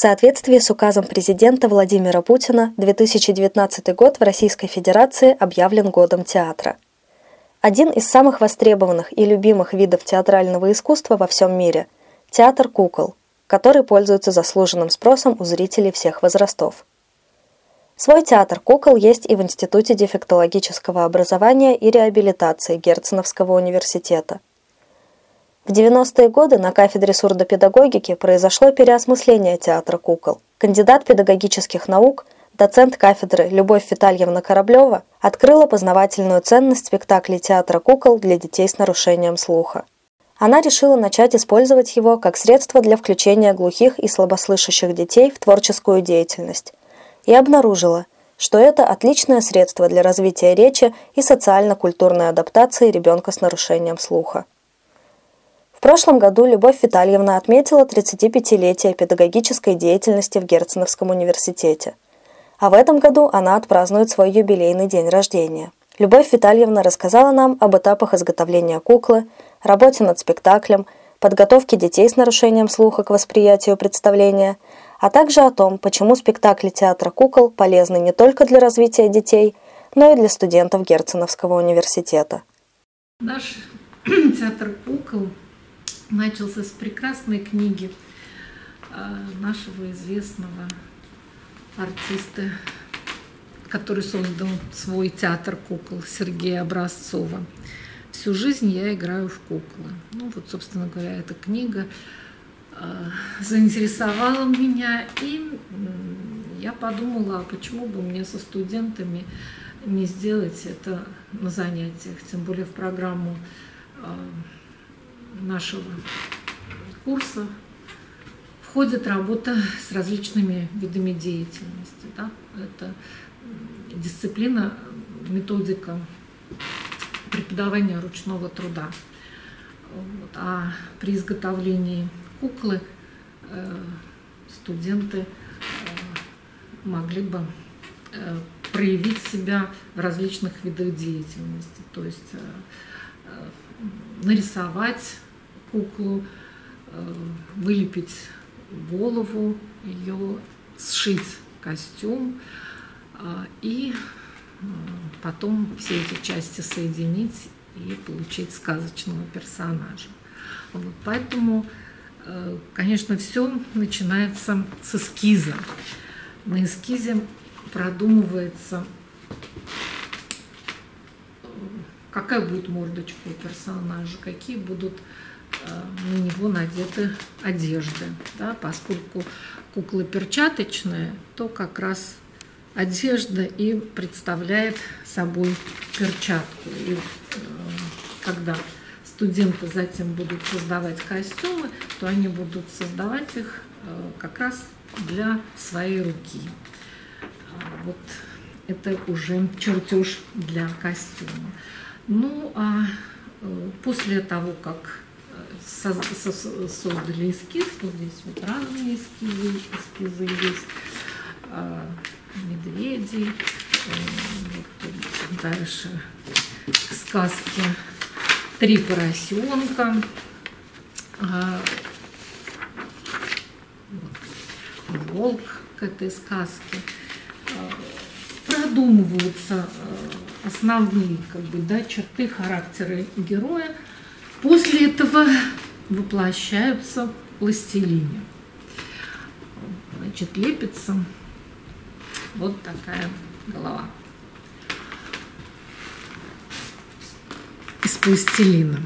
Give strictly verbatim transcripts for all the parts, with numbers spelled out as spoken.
соответствии с указом президента Владимира Путина две тысячи девятнадцатый год в Российской Федерации объявлен годом театра. Один из самых востребованных и любимых видов театрального искусства во всем мире – театр кукол, который пользуется заслуженным спросом у зрителей всех возрастов. Свой театр кукол есть и в Институте дефектологического образования и реабилитации Герценовского университета. В девяностые годы на кафедре сурдопедагогики произошло переосмысление театра кукол. Кандидат педагогических наук, доцент кафедры Любовь Витальевна Кораблева открыла познавательную ценность спектаклей театра кукол для детей с нарушением слуха. Она решила начать использовать его как средство для включения глухих и слабослышащих детей в творческую деятельность и обнаружила, что это отличное средство для развития речи и социально-культурной адаптации ребенка с нарушением слуха. В прошлом году Любовь Витальевна отметила тридцатипятилетие педагогической деятельности в Герценовском университете. А в этом году она отпразднует свой юбилейный день рождения. Любовь Витальевна рассказала нам об этапах изготовления куклы, работе над спектаклем, подготовке детей с нарушением слуха к восприятию представления, а также о том, почему спектакли театра кукол полезны не только для развития детей, но и для студентов Герценовского университета. Наш театр кукол начался с прекрасной книги нашего известного артиста, который создал свой театр кукол, Сергея Образцова. «Всю жизнь я играю в куклы». Ну вот, собственно говоря, эта книга заинтересовала меня, и я подумала, а почему бы мне со студентами не сделать это на занятиях, тем более в программу нашего курса входит работа с различными видами деятельности. Да? Это дисциплина, методика преподавания ручного труда. Вот. А при изготовлении куклы э, студенты э, могли бы э, проявить себя в различных видах деятельности, то есть э, э, нарисовать куклу, э, вылепить голову, ее сшить костюм э, и э, потом все эти части соединить и получить сказочного персонажа. Вот, поэтому, э, конечно, все начинается с эскиза. На эскизе продумывается, какая будет мордочка у персонажа, какие будут на него надеты одежды. Да? Поскольку кукла перчаточная, то как раз одежда и представляет собой перчатку. И когда студенты затем будут создавать костюмы, то они будут создавать их как раз для своей руки. Вот это уже чертеж для костюма. Ну а после того, как создали эскиз, вот здесь вот разные эскизы, эскизы есть, медведей, вот дальше сказки «Три поросенка», волк к этой сказке. Продумываются основные как бы, да, черты характера героя. После этого воплощаются в пластилине. Значит, лепится вот такая голова из пластилина.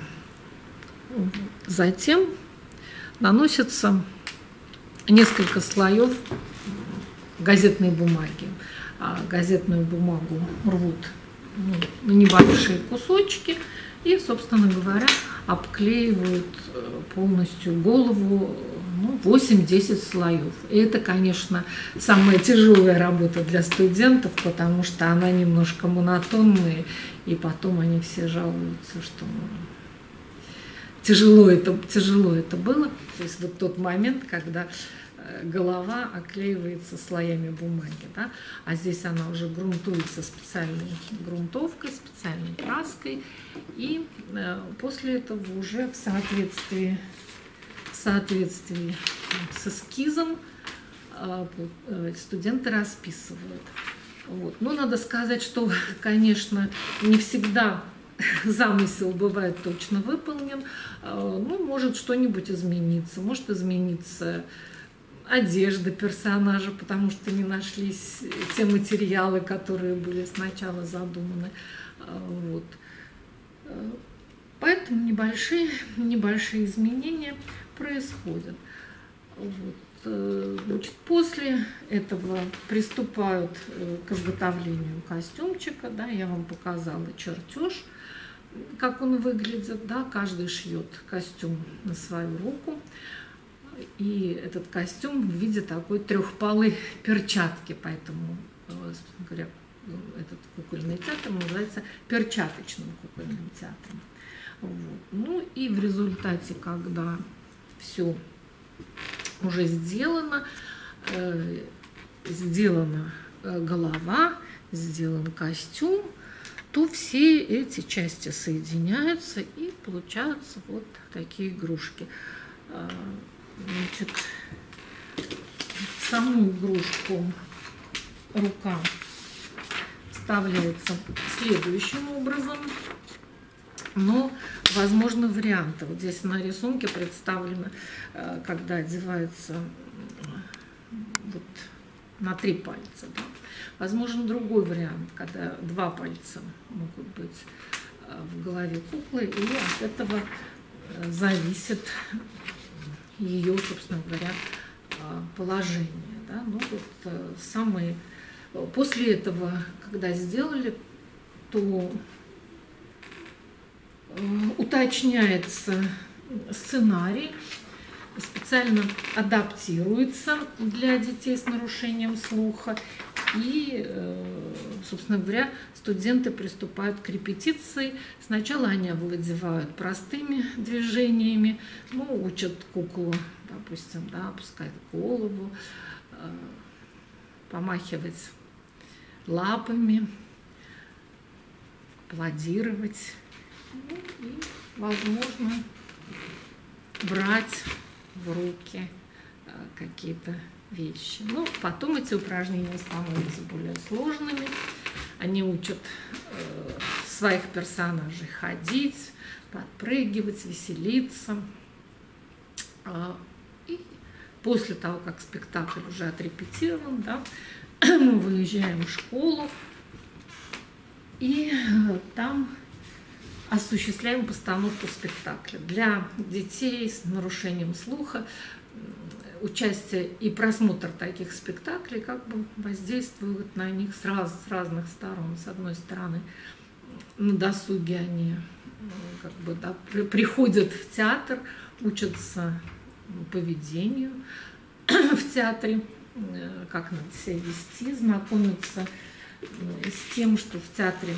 Затем наносится несколько слоев газетной бумаги. А газетную бумагу рвут ну, на небольшие кусочки и, собственно говоря, обклеивают полностью голову, ну, восемь-десять слоев. И это, конечно, самая тяжелая работа для студентов, потому что она немножко монотонная, и потом они все жалуются, что тяжело это, тяжело это было. То есть вот тот момент, когда голова оклеивается слоями бумаги, да? А здесь она уже грунтуется специальной грунтовкой, специальной краской, и э, после этого уже в соответствии, в соответствии с эскизом студенты расписывают. Вот. Но надо сказать, что, конечно, не всегда замысел бывает точно выполнен. Ну, может что-нибудь измениться, может измениться одежда персонажа, потому что не нашлись те материалы, которые были сначала задуманы. Вот. Поэтому небольшие, небольшие изменения происходят. Вот. Значит, после этого приступают к изготовлению костюмчика. Да, я вам показала чертеж, как он выглядит. Да, каждый шьет костюм на свою руку. И этот костюм в виде такой трехпалой перчатки, поэтому, собственно говоря, этот кукольный театр называется перчаточным кукольным театром. Вот. Ну и в результате, когда все уже сделано, э, сделана голова, сделан костюм, то все эти части соединяются и получаются вот такие игрушки. Значит, в саму игрушку рука вставляется следующим образом, но возможны варианты. Вот здесь на рисунке представлено, когда одевается вот на три пальца. Да. Возможен другой вариант, когда два пальца могут быть в голове куклы, и от этого зависит ее, собственно говоря, положение. Да? Ну, вот, самые... После этого, когда сделали, то уточняется сценарий, специально адаптируется для детей с нарушением слуха. И, собственно говоря, студенты приступают к репетиции. Сначала они овладевают простыми движениями, ну, учат куклу, допустим, да, опускать голову, помахивать лапами, аплодировать, ну, и, возможно, брать в руки какие-то вещи. Ну, потом эти упражнения становятся более сложными. Они учат э, своих персонажей ходить, подпрыгивать, веселиться. А, и после того, как спектакль уже отрепетирован, да, мы выезжаем в школу и э, там осуществляем постановку спектакля. Для детей с нарушением слуха участие и просмотр таких спектаклей как бы воздействует на них с, раз, с разных сторон. С одной стороны, на досуге они как бы, да, при, приходят в театр, учатся поведению в театре, как надо себя вести, знакомятся с тем, что в театре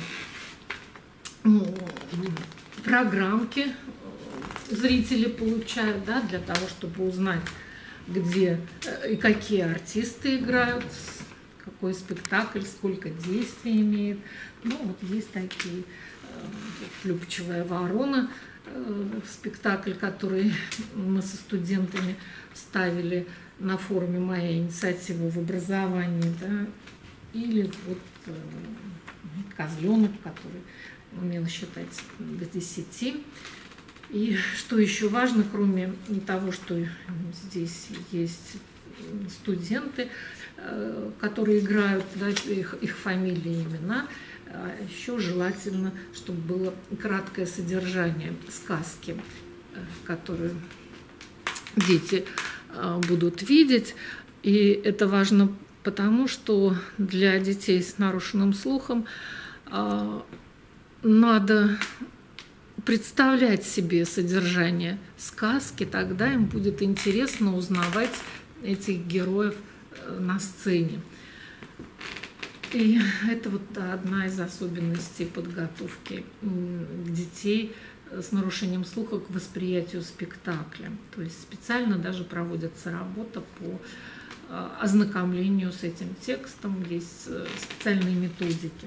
программки зрители получают, да, для того, чтобы узнать, где и какие артисты играют, какой спектакль, сколько действий имеет. Ну, вот есть такие «Любчивая ворона», спектакль, который мы со студентами ставили на форуме «Моя инициатива в образовании», да, или вот «Козленок», который умел считать до десяти. И что еще важно, кроме того, что здесь есть студенты, которые играют, да, их, их фамилии и имена, еще желательно, чтобы было краткое содержание сказки, которую дети будут видеть. И это важно потому, что для детей с нарушенным слухом надо представлять себе содержание сказки, тогда им будет интересно узнавать этих героев на сцене. И это вот одна из особенностей подготовки детей с нарушением слуха к восприятию спектакля. То есть специально даже проводится работа по ознакомлению с этим текстом, есть специальные методики.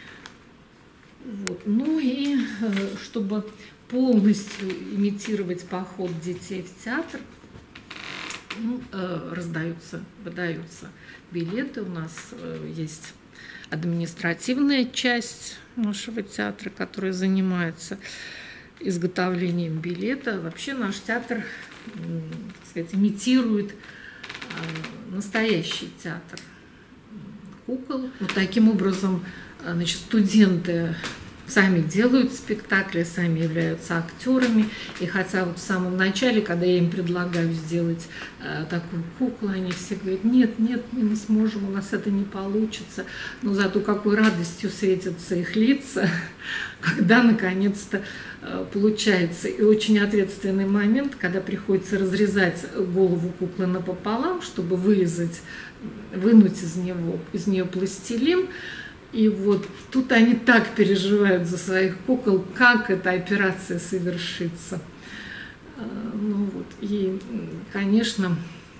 Вот. Ну и чтобы полностью имитировать поход детей в театр, ну, раздаются, выдаются билеты. У нас есть административная часть нашего театра, которая занимается изготовлением билета. Вообще наш театр, так сказать, имитирует настоящий театр кукол. Вот таким образом, значит, студенты сами делают спектакли, сами являются актерами. И хотя вот в самом начале, когда я им предлагаю сделать э, такую куклу, они все говорят: нет, нет, мы не сможем, у нас это не получится. Но зато какой радостью светятся их лица, когда наконец-то э, получается. И очень ответственный момент, когда приходится разрезать голову куклы напополам, чтобы вырезать, вынуть из него, из нее пластилин. И вот тут они так переживают за своих кукол, как эта операция совершится. Ну вот, и, конечно,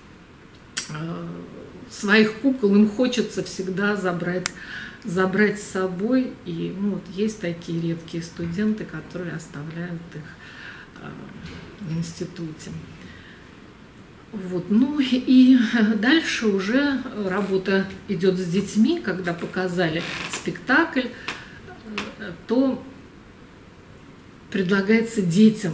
своих кукол им хочется всегда забрать, забрать с собой. И ну, вот есть такие редкие студенты, которые оставляют их в институте. Вот. Ну и дальше уже работа идет с детьми. Когда показали спектакль, то предлагается детям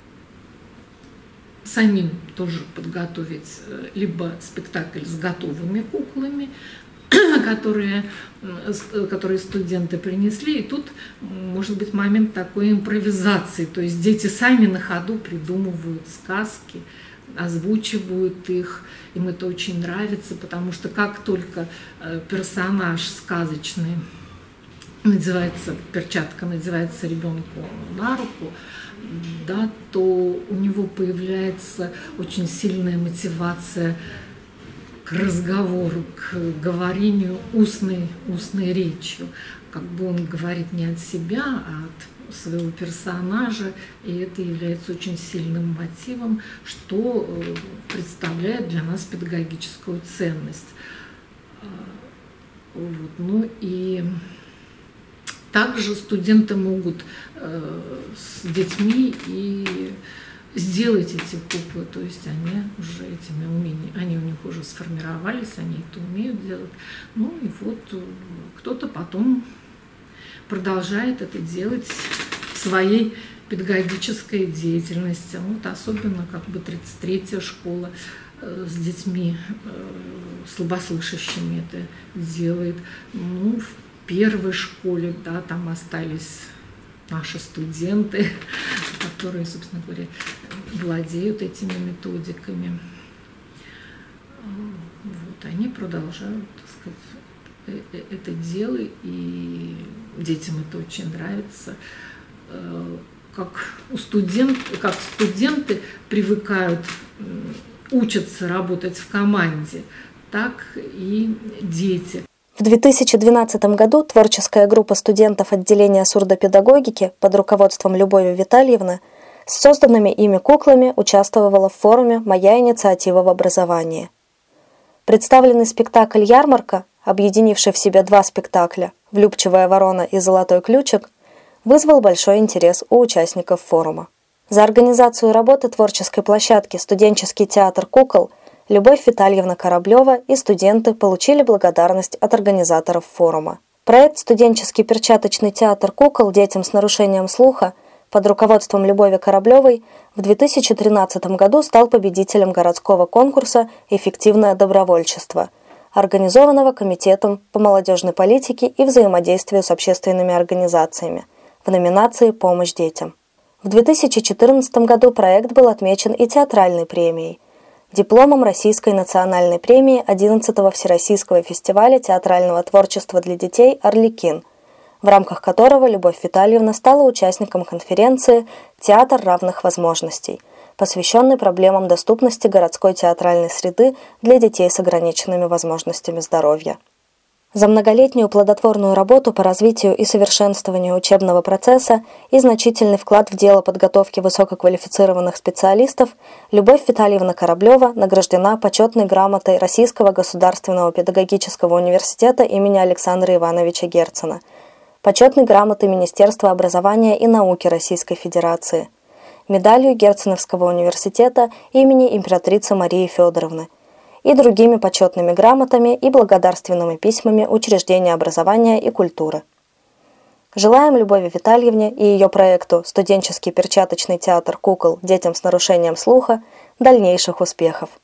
самим тоже подготовить либо спектакль с готовыми куклами, которые, которые студенты принесли. И тут может быть момент такой импровизации. То есть дети сами на ходу придумывают сказки, озвучивают их, им это очень нравится, потому что как только персонаж сказочный надевается, перчатка надевается ребенку на руку, да, то у него появляется очень сильная мотивация к разговору, к говорению устной, устной речью. Как бы он говорит не от себя, а от своего персонажа, и это является очень сильным мотивом, что представляет для нас педагогическую ценность. Вот. Ну и также студенты могут с детьми и сделать эти куклы, то есть они уже этими умениями, они у них уже сформировались, они это умеют делать. Ну и вот кто-то потом продолжает это делать в своей педагогической деятельности. Вот особенно как бы тридцать третья школа э, с детьми э, слабослышащими это делает. Ну, в первой школе, да, там остались наши студенты, которые, собственно говоря, владеют этими методиками. Вот, они продолжают, так сказать, это дело, и детям это очень нравится. Как, у студент, как студенты привыкают, учатся работать в команде, так и дети. В две тысячи двенадцатом году творческая группа студентов отделения сурдопедагогики под руководством Любови Витальевны с созданными ими куклами участвовала в форуме «Моя инициатива в образовании». Представленный спектакль «Ярмарка», объединивший в себе два спектакля «Влюбчивая ворона» и «Золотой ключик», вызвал большой интерес у участников форума. За организацию работы творческой площадки «Студенческий театр кукол» Любовь Витальевна Кораблева и студенты получили благодарность от организаторов форума. Проект «Студенческий перчаточный театр кукол детям с нарушением слуха» под руководством Любови Кораблевой в две тысячи тринадцатом году стал победителем городского конкурса «Эффективное добровольчество», организованного Комитетом по молодежной политике и взаимодействию с общественными организациями в номинации «Помощь детям». В две тысячи четырнадцатом году проект был отмечен и театральной премией, дипломом Российской национальной премии одиннадцатого Всероссийского фестиваля театрального творчества для детей «Арлекин», в рамках которого Любовь Витальевна стала участником конференции «Театр равных возможностей», посвященной проблемам доступности городской театральной среды для детей с ограниченными возможностями здоровья. За многолетнюю плодотворную работу по развитию и совершенствованию учебного процесса и значительный вклад в дело подготовки высококвалифицированных специалистов Любовь Витальевна Кораблева награждена почетной грамотой Российского государственного педагогического университета имени Александра Ивановича Герцена, почетной грамотой Министерства образования и науки Российской Федерации, медалью Герценовского университета имени императрицы Марии Федоровны и другими почетными грамотами и благодарственными письмами учреждения образования и культуры. Желаем Любови Витальевне и ее проекту «Студенческий перчаточный театр кукол детям с нарушением слуха» дальнейших успехов.